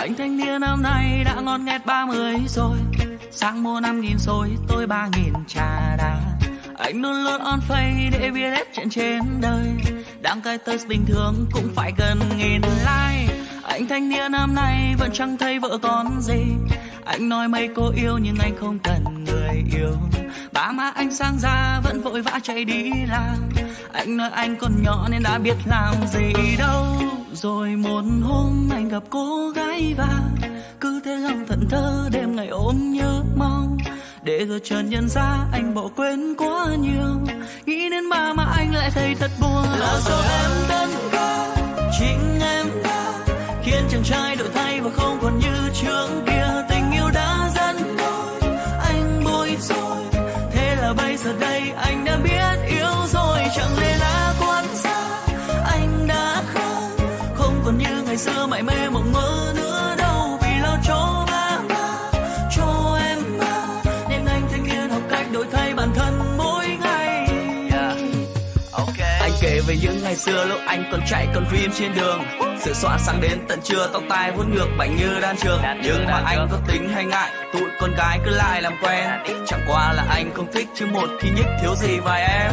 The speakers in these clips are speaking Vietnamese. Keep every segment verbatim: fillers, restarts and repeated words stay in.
Anh thanh niên năm nay đã ngon nghét ba mươi rồi, sáng mua năm nghìn rồi tôi ba nghìn trà đá. Anh luôn luôn on face để biết hết chuyện trên đời, đăng cái test bình thường cũng phải gần nghìn like. Anh thanh niên năm nay vẫn chẳng thấy vợ con gì, anh nói mấy cô yêu nhưng anh không cần người yêu. Ba má anh sang ra vẫn vội vã chạy đi làm, anh nói anh còn nhỏ nên đã biết làm gì đâu. Rồi một hôm anh gặp cô gái và cứ thế lòng thẫn thờ đêm ngày ôm nhớ mong, để rồi chợt nhận ra anh bỏ quên quá nhiều. Nghĩ đến ba mà anh lại thấy thật buồn. Là do em đơn ca, chính em đã khiến chàng trai đổi thay và không còn như trước kia. Tình yêu đã dẫn lối anh bối rối, thế là bây giờ đây anh đã biết yêu rồi. Chẳng lẽ là quan sát anh đã khác, không còn như ngày xưa mải mê mộng mơ nữa đâu. Vì lo cho ba má, cho em mà, nên anh thanh niên học cách đổi thay bản thân mỗi ngày. Yeah. Okay. Anh kể về những ngày xưa lúc anh còn chạy còn dream trên đường, sự xóa sáng đến tận trưa, tóc tai vuốt ngược bảnh như đan trường. Nhưng mà anh có tính hay ngại, tụi con gái cứ lại làm quen. Chẳng qua là anh không thích chứ một khi nhích thiếu gì vài em.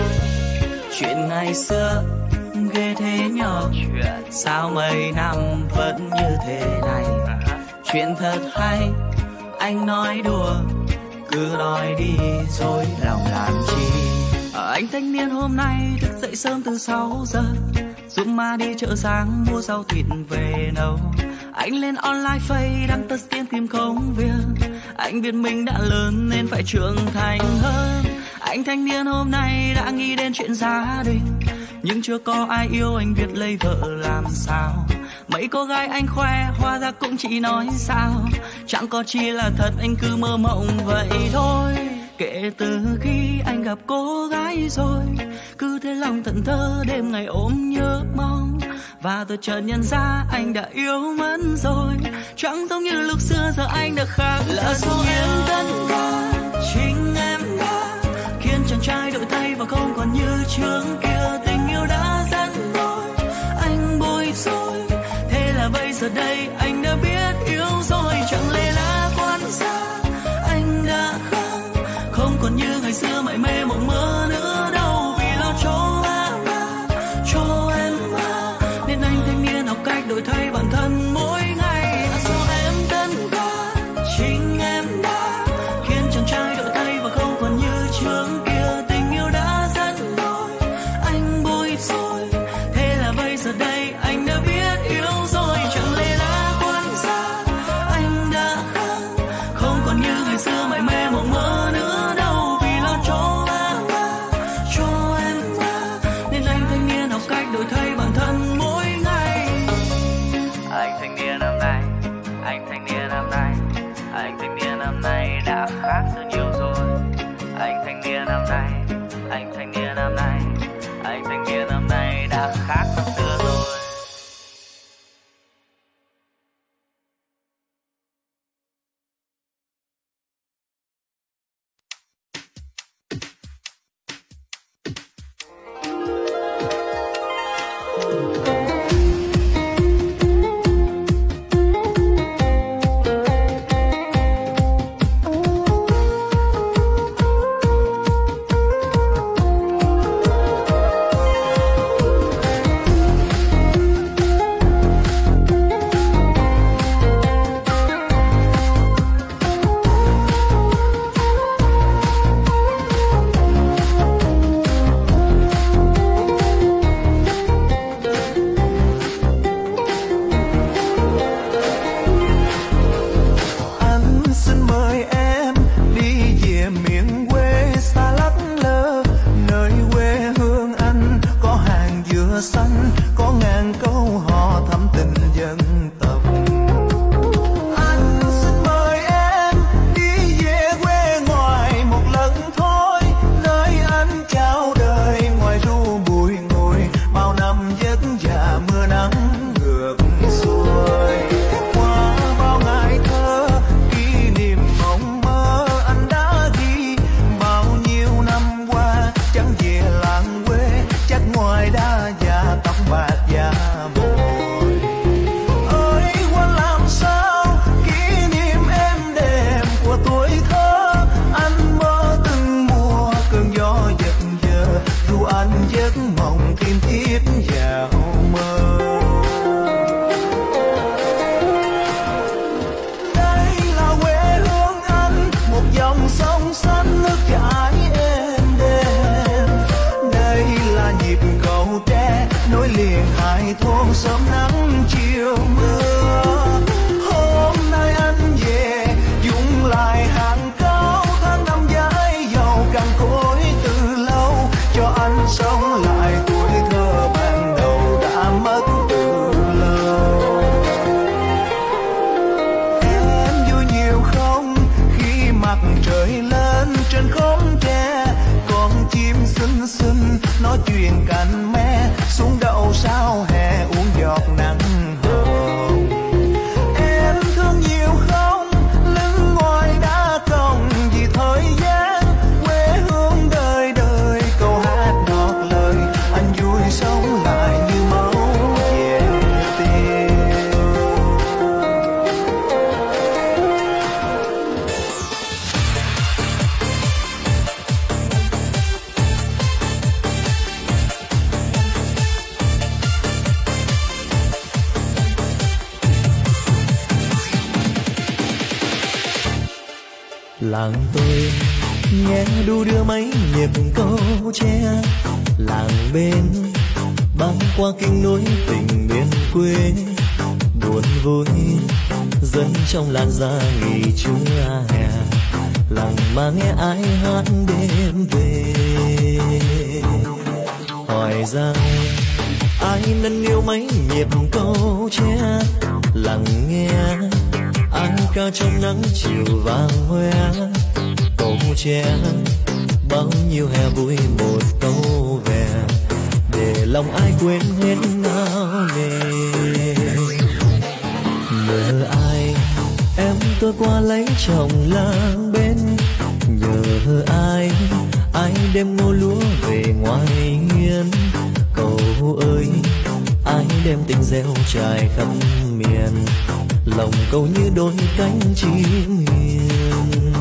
Chuyện ngày xưa ghê thế nhở, sao mấy năm vẫn như thế này. Chuyện thật hay, anh nói đùa, cứ nói đi rồi lòng làm chi. Anh thanh niên hôm nay thức dậy sớm từ sáu giờ, giúp má đi chợ sáng mua rau thịt về nấu. Anh lên online face đăng test tiên tìm công việc, anh biết mình đã lớn nên phải trưởng thành hơn. Anh thanh niên hôm nay đã nghĩ đến chuyện gia đình, nhưng chưa có ai yêu anh biết lấy vợ làm sao. Mấy cô gái anh khoe hóa ra cũng chỉ nói sao, chẳng có chi là thật anh cứ mơ mộng vậy thôi. Kể từ khi anh gặp cô gái rồi, cứ thế lòng thẫn thờ đêm ngày ôm nhớ mong, và tôi chợt nhận ra anh đã yêu mất rồi. Chẳng giống như lúc xưa giờ anh đã khác. Là do em tất cả, chính em đã khiến chàng trai đổi thay và không còn như trước kia. Tình yêu đã dẫn lối anh bối rối, thế là bây giờ đây anh đã biết yêu rồi. Chẳng lẽ là quan sát anh đã khác, không còn như ngày xưa mải mê mộng mơ nữa đâu. Vì lo cho ba má, cho em mà, nên anh thanh niên học cách đổi thay bản thân mỗi ngày. Là do em tất cả, chính em đã khiến chàng trai đổi thay và không còn như trước kia. Tình yêu đã dẫn lối anh bối rối, thế là bây giờ đây anh đã biết yêu rồi. Chẳng lẽ là quan sát anh đã khác, không còn như ngày xưa mải mê mộng mơ nữa đâu. Vì lo cho ba má, cho em mà, nên anh thanh niên học cách đổi thay bản thân mỗi ngày. Anh thanh niên gió chuyện cành me xuống đậu sao hè uống giọt nắng hồng. Em thương nhiều không lưng ngoài đã còng vì thời gian quê hương đời đời câu hát ngọt lời anh vui sống lại như máu về tim. Làng tôi nghe đu đưa mấy nhịp câu tre, làng bên băng qua kinh núi tình miền quê, buồn vui dân trong làn da nghỉ trưa hè, làng mà nghe ai hát đêm về. Hỏi rằng ai nâng niu mấy nhịp câu tre, lặng nghe ai ca trong nắng chiều vàng hoe, câu tre bao nhiêu hè vui một câu về, để lòng ai quên hết nao nề. Nhờ ai em tôi qua lấy chồng làng bên, nhờ ai ai đem ngô lúa về ngoài hiên, cầu ơi ai đem tình gieo trải khắp miền, lòng câu như đôi cánh chim hiền.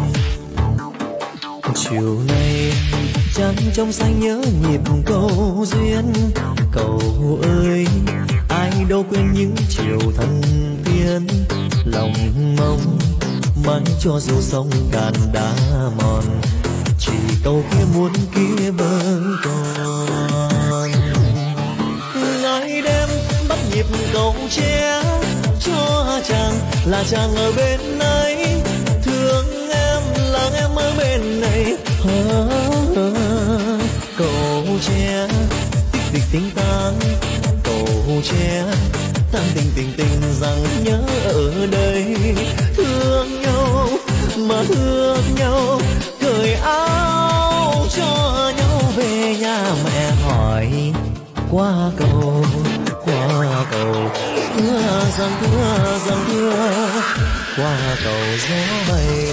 Chiều nay trăng trong xanh nhớ nhịp câu duyên, cầu ơi ai đâu quên những chiều thân tiên, lòng mong mãi cho dù sông cạn đá mòn, chỉ câu kia muốn kia vẫn còn. Ngày đêm bắt nhịp câu tre cho chàng là chàng ở bên ấy, thương em là em ở bên này. Câu tre tích tích tính tang, câu tre tan tình tình tình rằng nhớ ở đây, thương nhau mà thương nhau cởi áo cho nhau về nhà. Mẹ hỏi qua cầu qua cầu thưa rằng thưa rằng thưa qua cầu gió bay.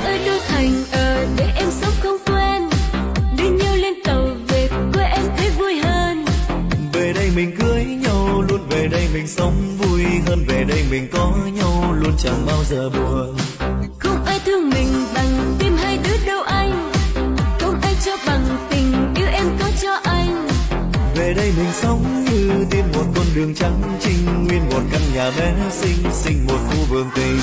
ơi đô thành ở để em sống không quen, đưa nhau lên tàu về quê em thấy vui hơn. Về đây mình cưới nhau luôn, về đây mình sống vui hơn, về đây mình có nhau luôn chẳng bao giờ buồn. Không ai thương mình bằng tim hai đứa đâu anh, không ai cho bằng tình yêu em có cho anh. Về đây mình sống như tiên một con đường trắng trinh, nguyên một căn nhà bé xinh xinh một khu vườn tình.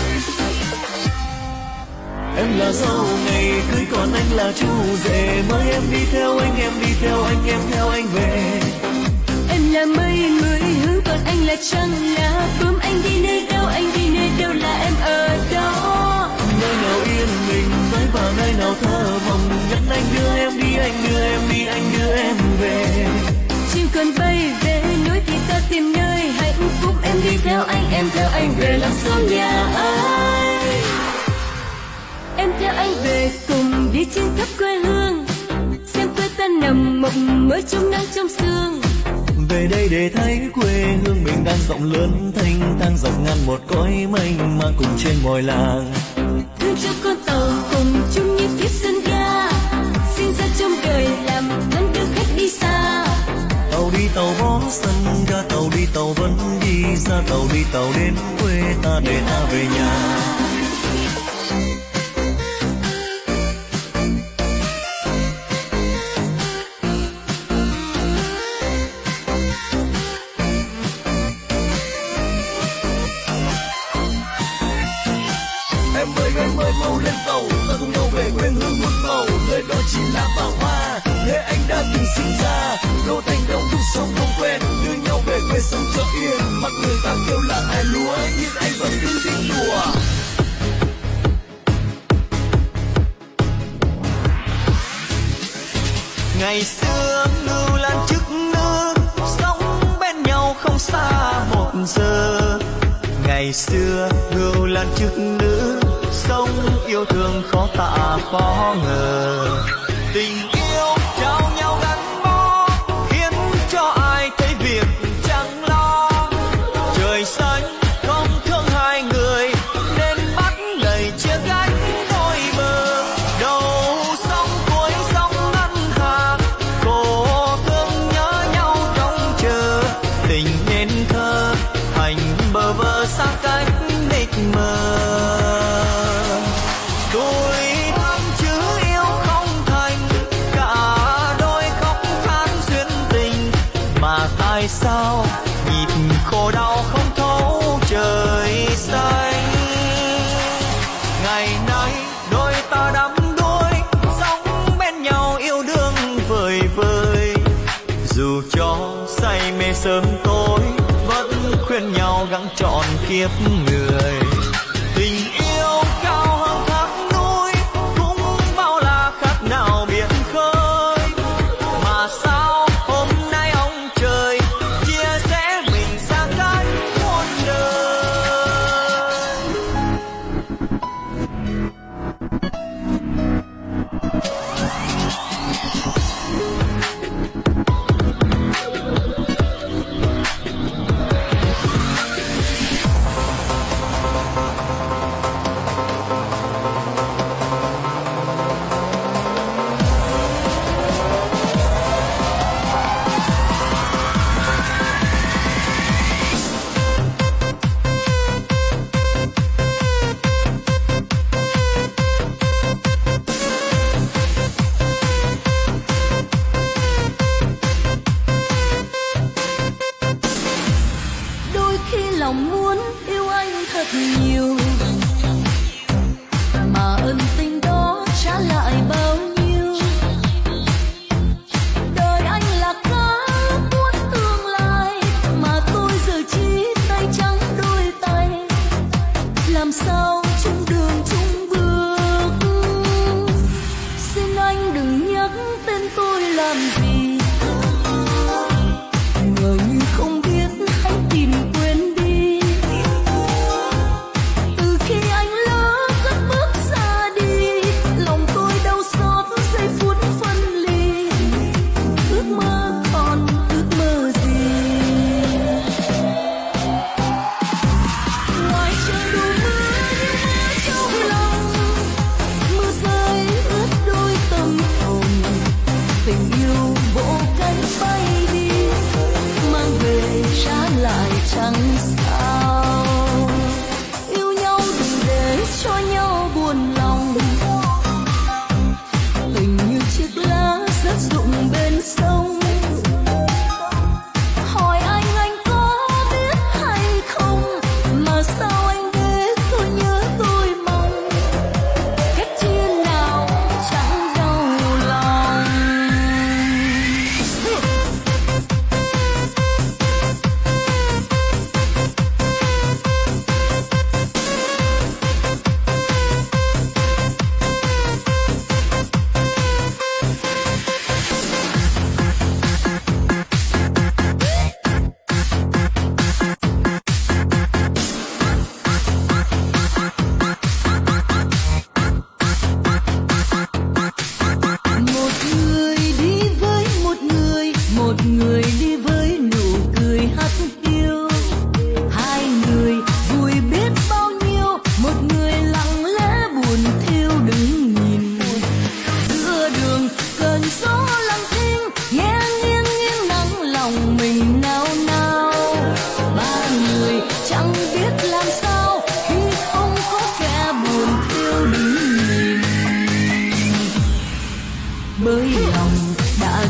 Em là dâu ngày cưới còn anh là chú rể, mời em đi theo anh, em đi theo anh, em theo anh về. Em là mây mười hướng còn anh là trăng lá bướm, anh đi nơi đâu anh đi nơi đâu là em ở đó. Nơi nào yên bình với vào nơi nào thơ mộng, nhắn anh đưa em đi, anh đưa em đi, anh đưa em về. Chim còn bay về núi thì ta tìm nơi hạnh phúc, em đi theo anh, em theo anh về làm sao nhà anh. Em theo anh về cùng đi trên khắp quê hương, xem quê ta nằm mộng mơ trong nắng trong sương. Về đây để thấy quê hương mình đang rộng lớn thanh thang dọc ngang một cõi mênh mang cùng trên mọi làng. Thương cho con tàu cùng chung như kiếp sân ga, sinh ra trong đời làm thân đưa khách đi xa. Tàu đi tàu bó sân ga, tàu đi tàu vẫn đi xa, tàu đi tàu đến quê ta để ta về nhà. em ơi mau lên tàu, ta cùng nhau về quê hương muôn màu, nơi đó chỉ là bao hoa, nơi anh đã từng sinh ra. Đô thành đông đúc sống không quen, đưa nhau về quê sống cho yên, mặc người ta kêu là ai lúa, nhưng anh vẫn cứ thích đùa. Ngày xưa lưu lan chức nữ, sống bên nhau không xa một giờ. Ngày xưa lưu lan chức nữ, sống yêu thương khó tả khó ngờ. Tình yêu trao nhau gắn bó, khiến cho ai thấy việc chẳng lo. Trời xanh không thương hai người, nên bắt lời chia cách đôi bờ. Đầu sông cuối sông ngân hà, khổ thương nhớ nhau trông chờ. Tình nên thơ thành bờ vơ xa cách mịt mờ. Tôi thắm chứ yêu không thành, cả đôi khóc than duyên tình. Mà tại sao nhịp khổ đau không thấu trời xanh. Ngày nay đôi ta đắm đuối, sống bên nhau yêu đương vời vời. Dù cho say mê sớm tối, vẫn khuyên nhau gắng trọn kiếp người. Tình yêu cao hơn thác núi, cũng bao la khác nào biển khơi. Mà sao hôm nay ông trời chia sẻ mình xa cách muôn đời.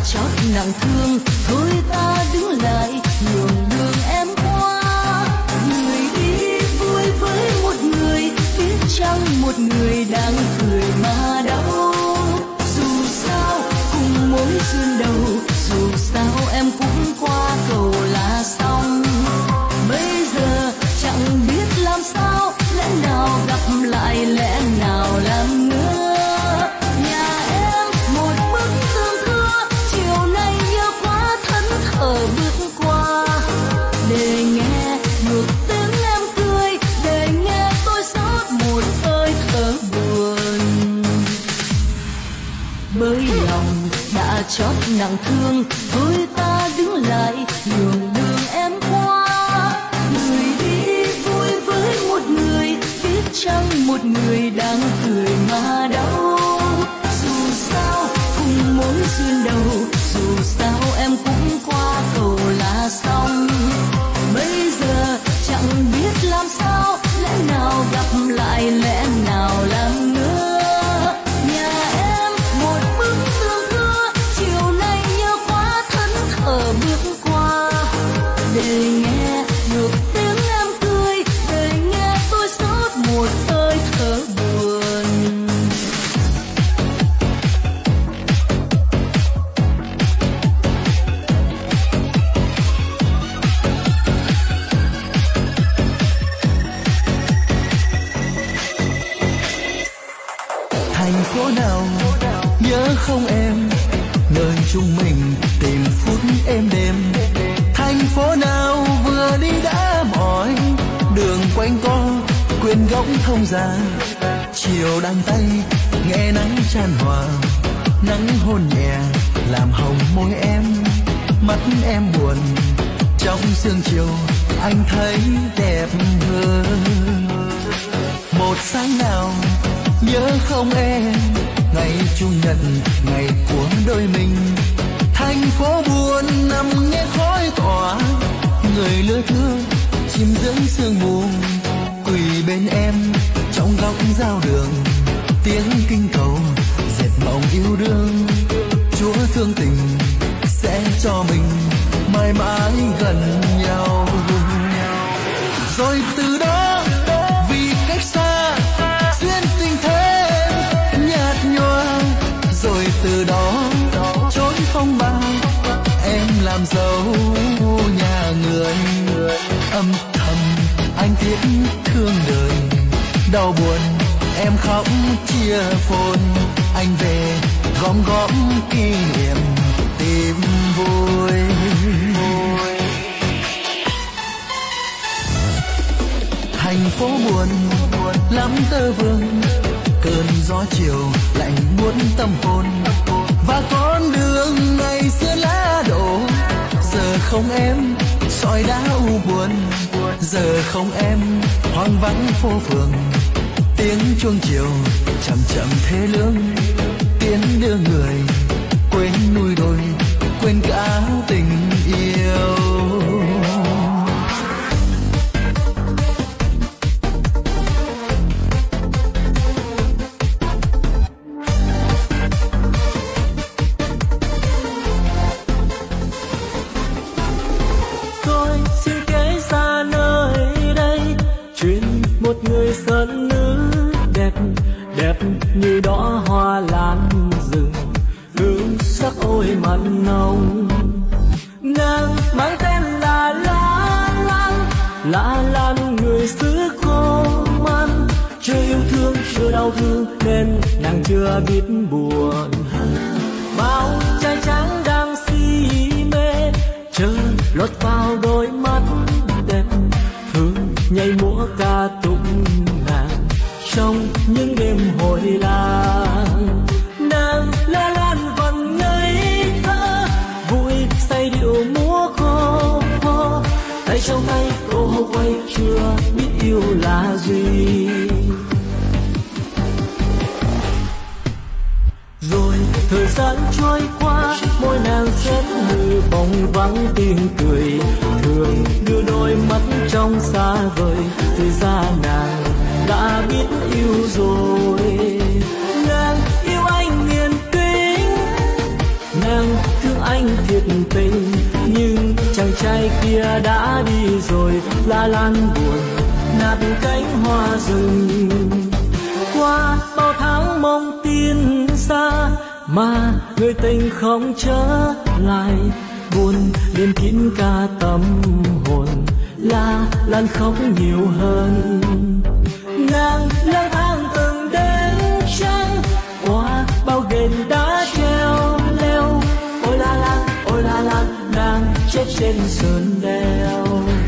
chót nặng thương, thôi ta đứng lại nhường đường em qua. Người đi vui với một người, biết chăng một người đang cười mà đau. Dù sao cùng mối duyên đầu, dù sao em cũng qua cầu là xong. Bây giờ chẳng biết làm sao, lẽ nào gặp lại, lẽ nào làm ngơ. Nhà em một bức tường thưa, chiều nay nhớ quá thẫn thờ bước qua. Để nghe được tiếng em cười, để nghe tôi xót một hơi thở buồn. Bởi lòng đã chót nặng thương, thôi ta đứng lại nhường đường em qua. Người đi vui với một người, biết chăng một người đang cười mà đau. Dù sao cùng mối duyên đầu, dù sao em cũng qua cầu là xong. Bây giờ chẳng biết làm sao, lẽ nào gặp lại, lẽ nào làm ngơ. Nhà em một bức tường thưa, chiều nay nhớ quá thẫn thờ bước qua. Để nghe được tiếng em cười, để nghe tôi xót một hơi thở buồn. Thành phố nào nhớ không em, nơi chúng mình tìm phút êm đêm. Thành phố nào vừa đi đã mỏi, đường quanh co quên góc thông ra. Chiều đan tay nghe nắng chan hòa, nắng hôn nhẹ làm hồng môi em. Mắt em buồn trong sương chiều, anh thấy đẹp hơn. Một sáng nào nhớ không em, ngày chủ nhật ngày của đôi mình. Thành phố buồn nằm nghe khói tỏa, người lứa thưa chim dưỡng sương mù. Quỳ bên em trong góc giao đường, tiếng kinh cầu dệt mộng yêu đương. Chúa thương tình sẽ cho mình mãi mãi gần nhau. Rồi từ đó vì cách xa, duyên tình thêm nhạt nhòa. Rồi từ đó trốn phong ba, em làm dâu nhà người. Âm thầm anh tiếc thương đời, đau buồn em khóc chia phồn. Anh về gom góp kỷ niệm tìm vui. Thành phố buồn lắm tơ vương, cơn gió chiều lạnh buốt tâm hồn. Và con đường ngày xưa lá đổ, giờ không em sỏi đá u buồn. Giờ không em hoang vắng phố phường, tiếng chuông chiều chậm chậm thế lương. Tiến đưa người quên núi đồi, quên cả tình yêu. Một người sơn nữ đẹp, đẹp như đóa hoa lan rừng, hương sắc ôi mặn nồng. Nàng mang tên là Lan Lan, là Lan người xứ khô man. Chưa yêu thương, chưa đau thương nên nàng chưa biết buồn. Bao trai trắng đang si mê, chờ lọt vào đôi mắt đẹp, thương nhảy múa ca tụng nàng trong những đêm hồi làng. Nàng la lan vẫn ngây thơ, vui say điệu múa khô khô. Tay trong tay cô quay chưa biết yêu là gì. Rồi thời gian trôi qua, môi nàng xếp như bóng vắng tiếng cười. Thường đưa đôi mắt trong xa vời, thì ra nàng đã biết yêu rồi. Nàng yêu anh nghiền kính, nàng thương kia đã đi rồi, lá lan buồn nát cánh hoa rừng. Qua bao tháng mong tin xa mà người tình không trở lại, buồn đêm kín cả tâm hồn, lá lan khóc nhiều hơn. Nàng lang thang từng đêm trăng qua bao ghềnh đá treo leo, ôi la la ôi la la nàng chết trên sườn đèo.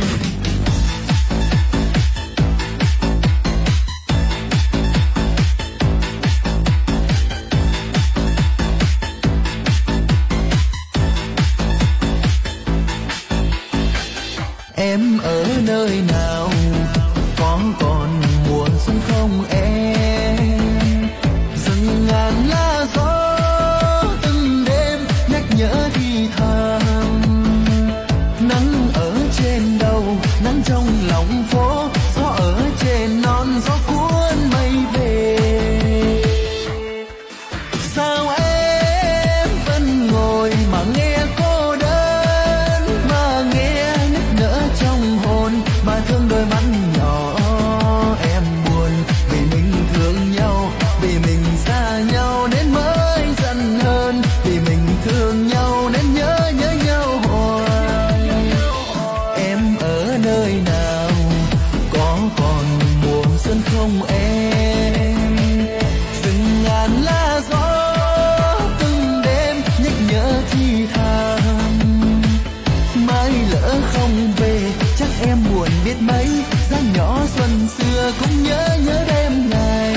Em ở nơi nào, có còn mùa xuân không em? Rừng ngàn lá gió từng đêm nhắc nhở thì thầm. Nắng ở trên đầu, nắng trong lòng phố, gió ở trên non, gió cuốn mây về. Sao em vẫn ngồi mà nghe cô đơn, mà nghe nức nở trong hồn, mà thương đôi mắt nhỏ. Em buồn vì mình thương nhau, vì mình xa nhau nên mới giận hơn, vì mình thương nhau nên nhớ nhớ nhau hoài. Em ở nơi nào, có còn mùa xuân không em? Rừng ngàn lá gió từng đêm nhắc nhở thì thầm. Mai lỡ không về chắc em buồn biết mấy, dáng nhỏ xuân xưa cũng nhớ nhớ đêm này.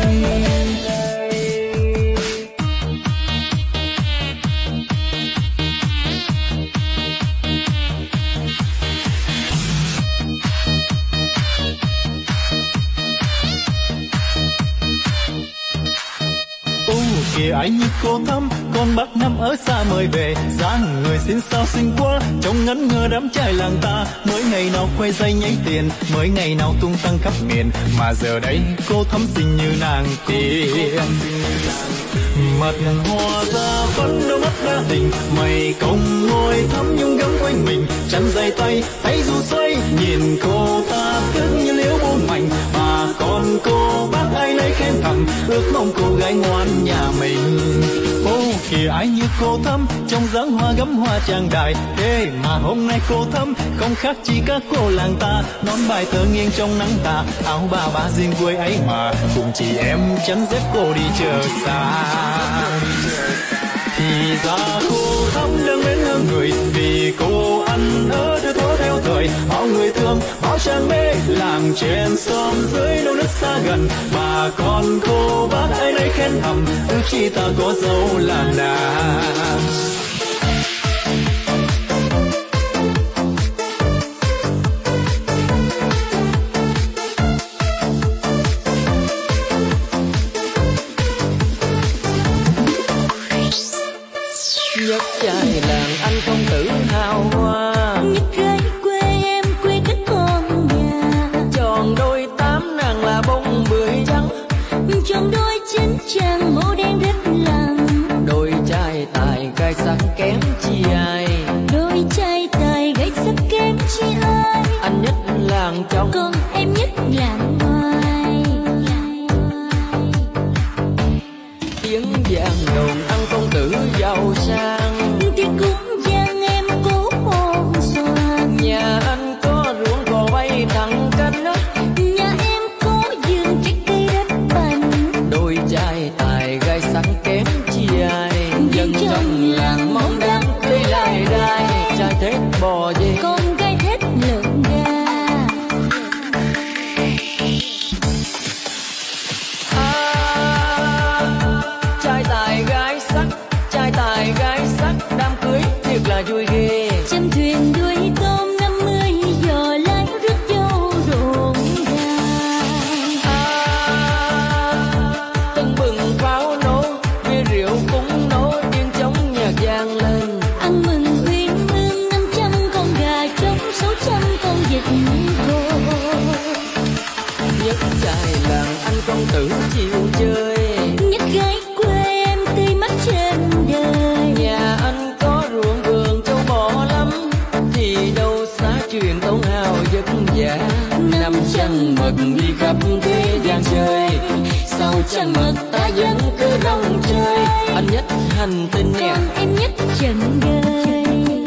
Ô kìa anh như cô thắm, con bác năm ở xa mời về, dáng người xinh xao xinh quá, trông ngẩn ngơ đám trai làng ta. Mới ngày nào khoe dây nháy tiền, mới ngày nào tung tăng khắp miền, mà giờ đây cô thắm xinh như nàng tiên. Mặt hoa ra vẫn đôi mắt đa tình, mây công ngồi thắm nhung gấm quanh mình, chăn dây tay tay dù xoay, nhìn cô ta cứng như liễu buông mảnh. Mà còn cô bác ai nấy khen thầm, ước mong cô gái ngoan nhà mình. Ô kìa ai như cô thắm, trong dáng hoa gấm hoa trang đài, thế mà hôm nay cô thắm không khác chi các cô làng ta. Nón bài thơ nghiêng trong nắng tà, áo bà ba riêng quê ấy mà, cùng chị em chắn dép cô đi chờ xa. Thì ra cô thắm đang mến hơn người, vì cô ăn ở thứ thố theo thời. Bao người thương, bao trang mê, làng trên xóm dưới đâu nước xa gần. Mà còn cô bác ai nấy khen thầm, ước chi ta có dâu là nàng. Nhất trai làng anh không tự hào hoa, nhất gái quê em quê các con nhà. tròn đôi tám nàng là bông bưởi trắng, Trong đôi chân chàng màu đen rất lặng. đôi trai tài gai sắc kém chi ai. Đôi trai tài gái sắc kém chi ai. Anh nhất làng trong, Còn em nhất làng ngoài. tiếng vàng đồn ăn công tử giàu sang. Tiếng cũng vang em cố hồn xoan. Nhà anh có ruộng cò bay thẳng canh đó, Nhà em có vườn trái cây đất bành. đôi trai tài gai sắc kém chi ai. Dân trong làng mong đám cây lai rai, trai thết bò về con gái thết lợn gà. trai tài gái sắc, trai tài gái sắc, đám cưới thiệt là vui ghê. Trăm thuyền đuôi tôm năm mươi giò lái rước dâu rộn ràng. Tưng bừng pháo nổ, bia trăng mật ta vẫn cứ rong chơi. Anh nhất hành tinh nè, còn em nhất trần đời.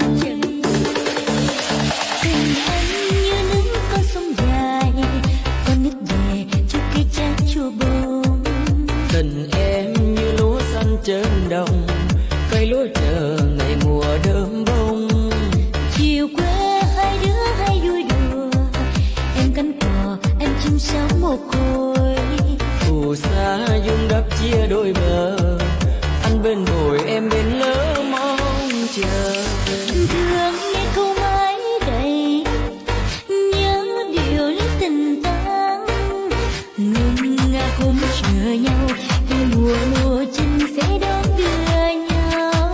Tình anh như nước con sông dài, con nước về trước cây trái chua bông. Tình em như lúa xanh trên đồng, cây lúa chờ ngày mùa đơm bông. Chiều qua hai đứa hay vui đùa, em cánh cò em chim sáo mồ côi. Phù sa dung đắp chia đôi bờ, anh bên bồi em bên lỡ mong chờ. Thương nghe câu mãi đầy, nhớ điều lấy tình ta. Ngân nga hôm chờ nhau, vì mùa mùa chân sẽ đón đưa nhau.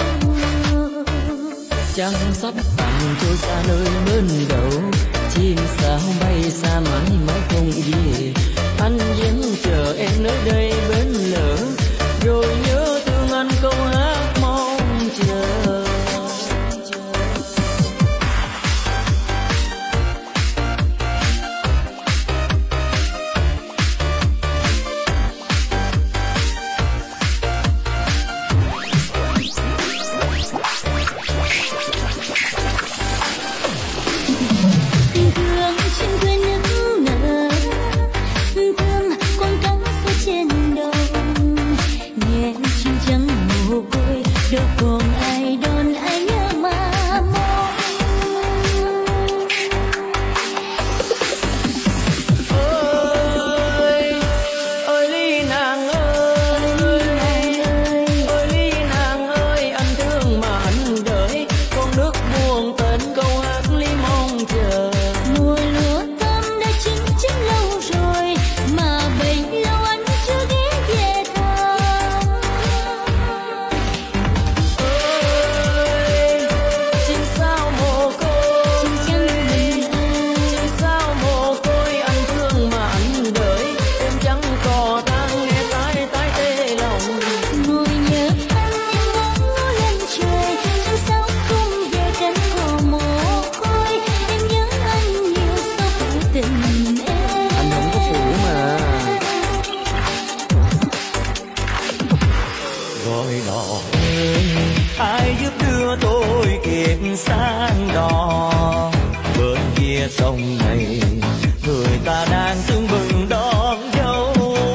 Trăng sắp tặng trôi xa nơi bên đầu, chim sao bay xa mãi mãi không về. Anh vẫn chờ em nơi đây bên lỡ, rồi nhớ thương anh câu hát mong chờ. Thương trên quê nước nở, thương con cá sấu trên đồng. Nghe chim trắng mồ côi, đâu còn ai đón ai nhớ mà mong. Ơi, ơi ly nàng ơi, ơi ly nàng ơi, anh thương mà anh đợi, con nước buồn tên câu hát ly mong chờ. Mùa lúa thơm đã chín chín lâu rồi, mà bấy lâu anh chưa ghé về thăm. Ơi, chim sao mồ côi, Chim trắng mình ơi, chim sao mồ côi, anh thương mà anh đợi, em chẳng cò ta nghe tai tai tê lòng. ngồi nhớ anh em ngó ngó lên trời. Trăng sao không về cánh cò mồ côi, em nhớ anh nhiều sao phụ tình em. Anh không có phụ mà. Gọi đò ơi, ai giúp đưa tôi kịp sang đò. Bên kia sông này người ta đang tưng bừng đón dâu.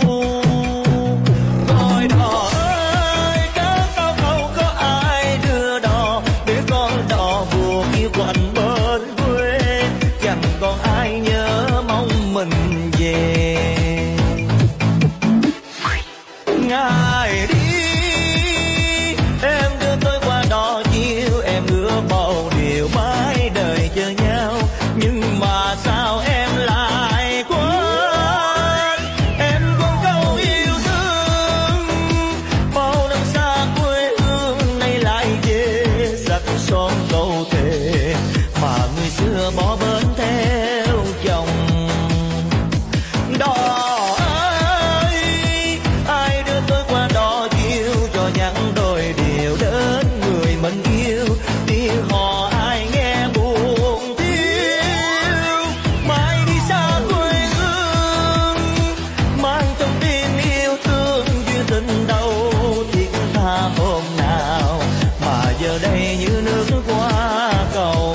Gọi đò ơi, các tàu không có ai đưa đò, để con đò buộc yêu quanh bên quê. Chẳng còn ai nhớ mong mình về. Ngài đi, em đưa tôi qua đò chiều, em ước bao điều mãi đời chờ nhau. Nhưng mà sao em lại quên, em quên câu yêu thương. Bao năm xa quê hương nay lại về, sắc son câu thề mà người xưa bỏ bên theo chồng. Đò ơi, ai đưa tôi qua đò chiều, cho nhắn đôi điều đến người mình yêu. Tiếng hò ai nghe buồn thiếu, mai đi xa quê hương, mang trong tim yêu thương duyên tình đâu thiết tha hôm nào, mà giờ đây như nước qua cầu.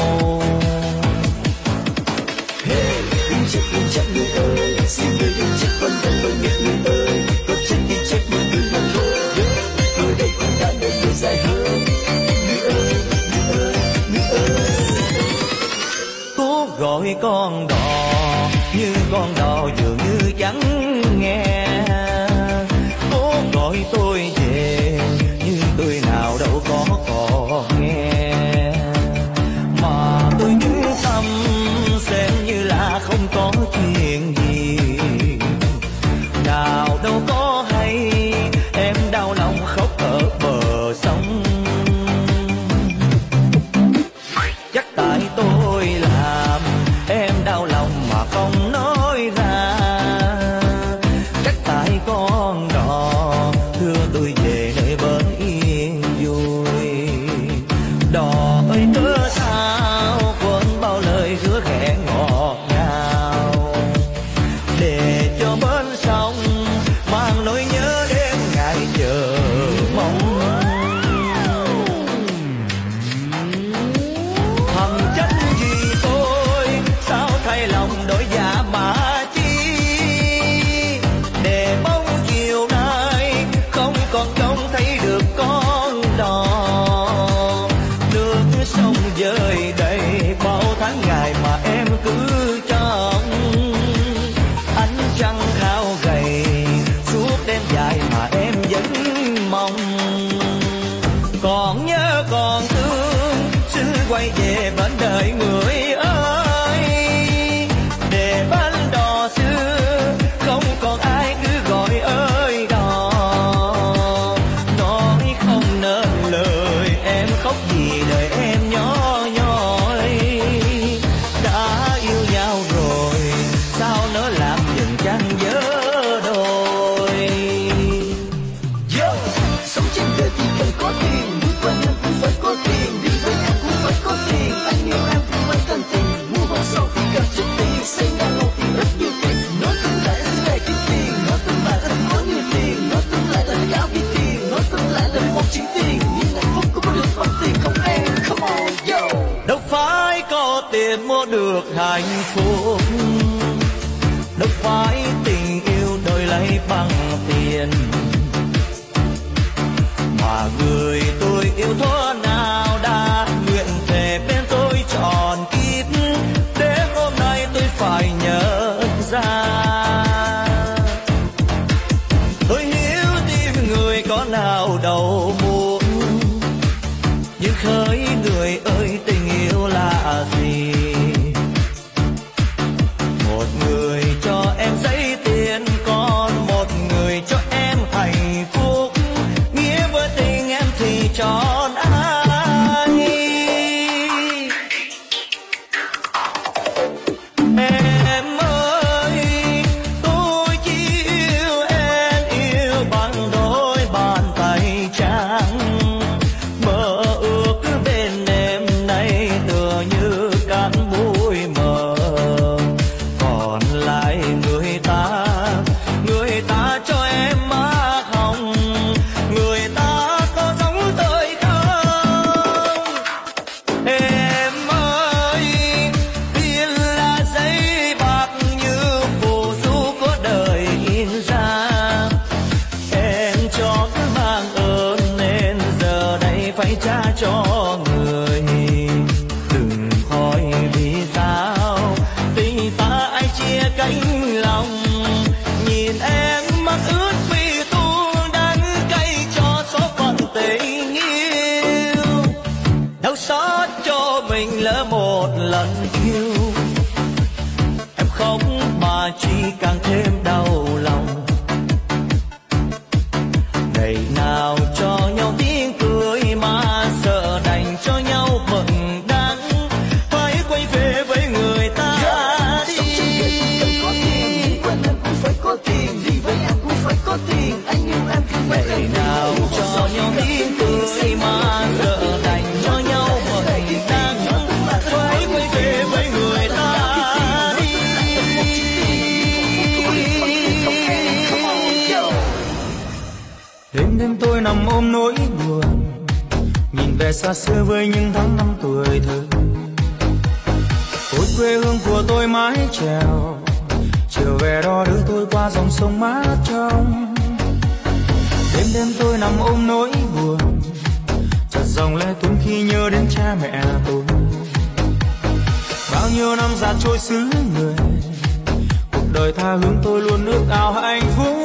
Hey, đừng chết đừng chết người ơi, xin người đừng chết con thân tôi biết người ơi, có chết đi chết một người mà thôi. Người đây cũng đã đợi người dài hơn. Người ơi, người ơi, người ơi. Cố gọi con đò, như con đò dường như chẳng nghe. Cố gọi tôi về, nhưng tôi nào đâu có còn nghe. Mà tôi đứng tâm xem như là không có chuyện gì, nào đâu có hay em đau lòng khóc ở bờ sông. Chắc tại tôi làm em đau lòng mà không nói ra. Chắc tại con đò đưa tôi về nơi còn nhớ còn thương, xin quay về bên đời người ơi. Để bến đò xưa không còn ai cứ gọi ơi đò, nói không nên lời em khóc vì đời em nhỏ nhoi. Đã yêu nhau rồi sao nỡ làm dừng chăng nhớ đôi. Yo, sống trên đời thì cần có tiền, đi qua em cũng phải có tiền, đi với em cũng phải có tiền. Anh yêu em thì phải cần tiền, mua hoa sầu thì cần chút tiền, xây nhà lầu thì rất nhiều tiền. Nói tương lai anh sẽ kiếm tiền, nói tương lai anh có nhiều tiền, nói tương lai là cao vì tiền, nói tương lai là một chuyện tiền. Nhưng hạnh phúc cũng có được bằng tiền không em, come on yo. Đâu phải có tiền mua được hạnh phúc, đâu phải tình yêu đổi lấy bằng tiền, mà người tôi yêu thuở nào đã nguyện thề bên tôi trọn kiếp. Để hôm nay tôi phải nhớ ra, tôi hiểu tim người có nào đâu muốn, nhưng khởi người ơi tình yêu là gì? Một người cho em giấy tiền, còn một người cho em hạnh phúc, nghĩa với tình em thì chọn ai? Em ơi, tôi chỉ yêu em, yêu bằng đôi bàn tay trắng. Mơ ước bên em nay tựa như cát bụi mờ, còn lại người ta, người ta cho em má hồng, người ta có giống tôi không? Em ơi, tiền là giấy bạc như phù du của đời in ra, em cho cứ mang ơn nên giờ đây phải trả cho người. Đừng hỏi vì sao tình ta ai chia cánh lòng, nhìn em mắt ướt vì tuôn đắng cay cho số phận tình yêu. Đau xót cho mình lỡ một lần yêu, em khóc mà chỉ càng thêm đau lòng. Ngày nào cho nhau tiếng cười mà sợ đành cho nhau bận đắng, phải quay về với người ta đi. Sống trên đời thì cần có tiền, đi qua em cũng phải có tiền, đi với em cũng phải có tiền. Anh yêu em thì phải cần Ngày tiền, nào cho nhau tiếng cười mà sợ đành cho nhau bận đắng, phải quay về với người ta đi. Đêm đêm tôi nằm ôm nỗi buồn, nhìn về xa xưa với những tháng năm tuổi thơ. Ôi quê hương của tôi mái chèo, chiều về đó đưa tôi qua dòng sông mát trong. Đêm đêm tôi nằm ôm nỗi buồn, chợt dòng lệ tuôn khi nhớ đến cha mẹ tôi. Bao nhiêu năm già trôi xứ người, cuộc đời tha hướng tôi luôn ước ao hạnh phúc.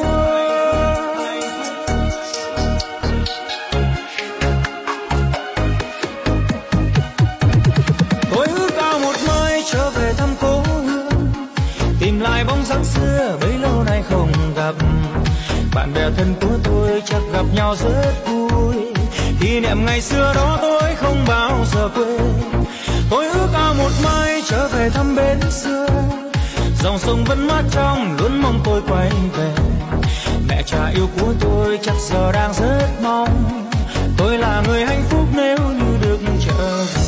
Tôi ước ao một mai trở về thăm cố hương, tìm lại bóng dáng xưa bấy lâu nay không gặp. Bạn bè thân của tôi chắc gặp nhau rất vui, kỷ niệm ngày xưa đó tôi không bao giờ quên. Tôi ước ao một mai trở về thăm bến xưa, dòng sông vẫn mát trong luôn mong tôi quay về. Mẹ cha yêu của tôi chắc giờ đang rất mong tôi là người hạnh phúc nếu như được trở về.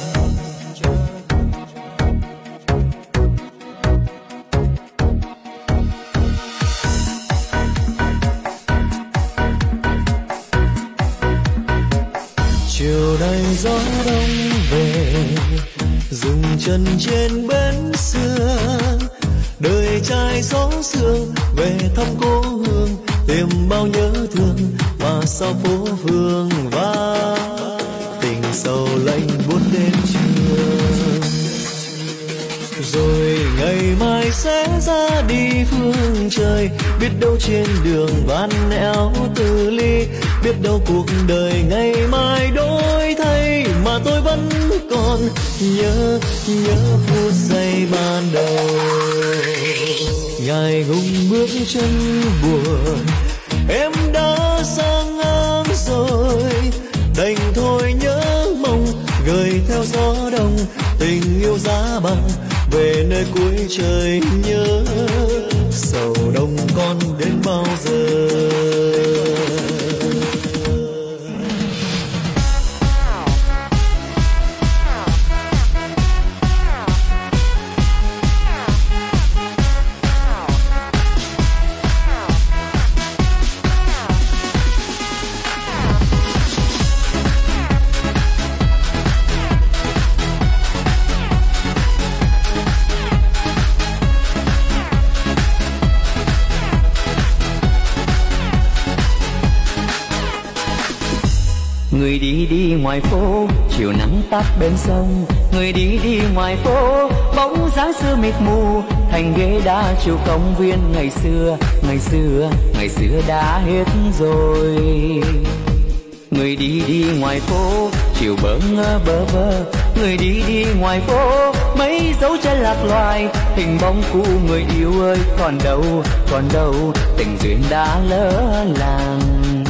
Chiều nay gió đông về, dừng chân trên bến xưa, đời trai gió sương về thăm cố hương, tìm bao nhớ thương mà sao phố phường vắng, tình sầu lạnh buốt đêm trưa. Rồi ngày mai sẽ ra đi phương trời, biết đâu trên đường van nẻo từ ly, biết đâu cuộc đời ngày mai đôi nhớ nhớ phút giây ban đầu. Ngài hùng bước chân buồn, em đã sang ngang rồi, đành thôi nhớ mong gửi theo gió đông tình yêu giá băng về nơi cuối trời. Nhớ sầu đông con đến bao giờ. Người đi đi ngoài phố, chiều nắng tắt bên sông. Người đi đi ngoài phố, bóng dáng xưa mịt mù. Thành ghế đá chiều công viên ngày xưa, ngày xưa, ngày xưa đã hết rồi. Người đi đi ngoài phố, chiều bỡ ngơ bơ vơ. Người đi đi ngoài phố, mấy dấu chân lạc loài. Hình bóng cũ người yêu ơi, còn đâu, còn đâu, tình duyên đã lỡ làng.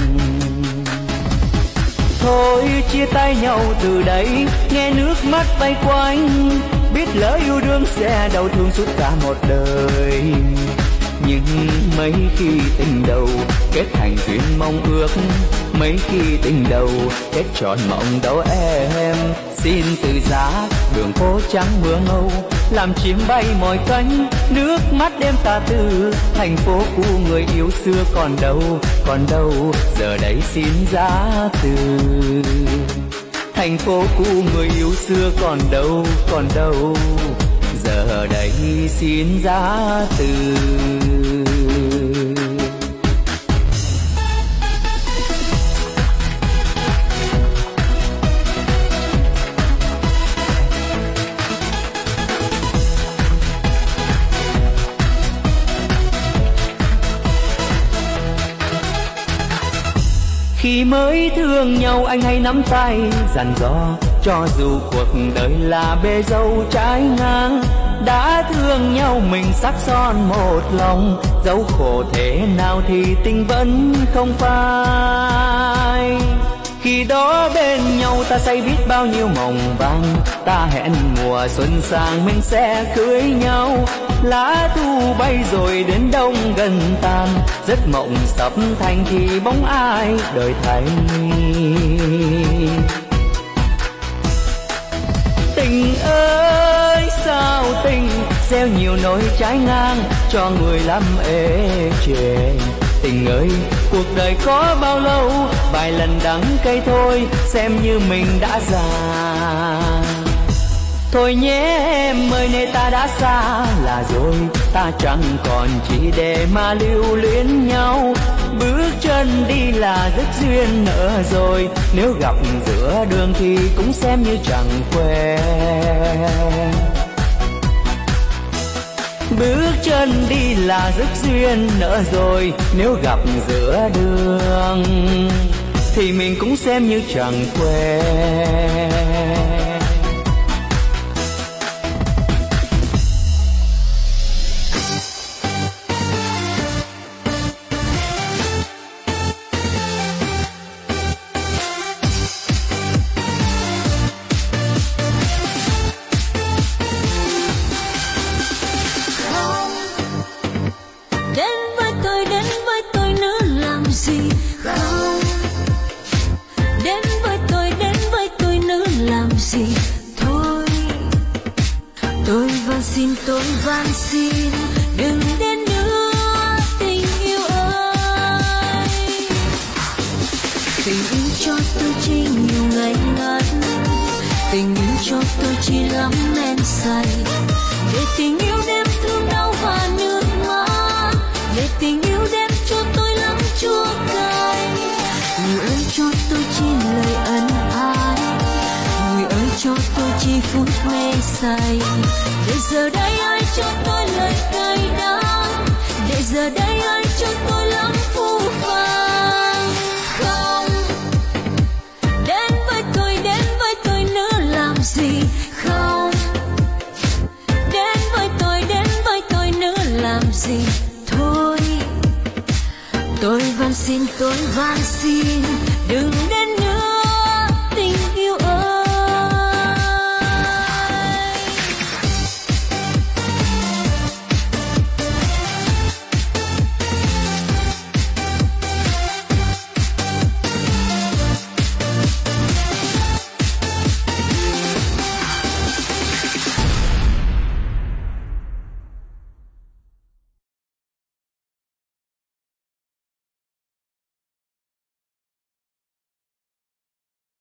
Thôi chia tay nhau từ đây, nghe nước mắt bay quanh. Biết lỡ yêu đương sẽ đau thương suốt cả một đời. Nhưng mấy khi tình đầu kết thành duyên mong ước, mấy khi tình đầu kết trọn mộng đâu em. Xin từ giá đường phố trắng mưa ngâu, làm chim bay mỏi cánh. Nước mắt đêm tà tư, thành phố cũ người yêu xưa còn đâu, còn đâu, giờ đây xin giá từ. Thành phố cũ người yêu xưa còn đâu, còn đâu, giờ đây xin giá từ. Khi mới thương nhau anh hay nắm tay dặn dò, cho dù cuộc đời là bể dâu trái ngang. Đã thương nhau mình sắc son một lòng, dẫu khổ thế nào thì tình vẫn không phai. Khi đó bên nhau ta say biết bao nhiêu mộng vàng, ta hẹn mùa xuân sang mình sẽ cưới nhau. Lá thu bay rồi đến đông gần tàn, giấc mộng sắp thành thì bóng ai đời thành. Tình ơi sao tình gieo nhiều nỗi trái ngang, cho người lắm ê chề. Tình ơi cuộc đời có bao lâu, vài lần đắng cay thôi, xem như mình đã già. Thôi nhé em ơi nơi ta đã xa là rồi, ta chẳng còn chỉ để mà lưu luyến nhau. Bước chân đi là rất duyên nợ rồi, nếu gặp giữa đường thì cũng xem như chẳng quen. Bước chân đi là rất duyên nợ rồi, nếu gặp giữa đường thì mình cũng xem như chẳng quen. Xin tôi van xin đừng đến nữa tình yêu ơi. Tình yêu cho tôi chỉ nhiều ngày ngắn, tình yêu cho tôi chỉ lắm men say. Để tình yêu đem thương đau và nước mắt, để tình yêu đem cho tôi lắm chua cay. Người ơi cho tôi chỉ lời ân ái, người ơi cho tôi chỉ phút mê say. Để giờ đây ai cho tôi lời cay đắng, để giờ đây ai cho tôi lắm phũ phàng. Không đến với tôi, đến với tôi nữa làm gì. Không tôi van xin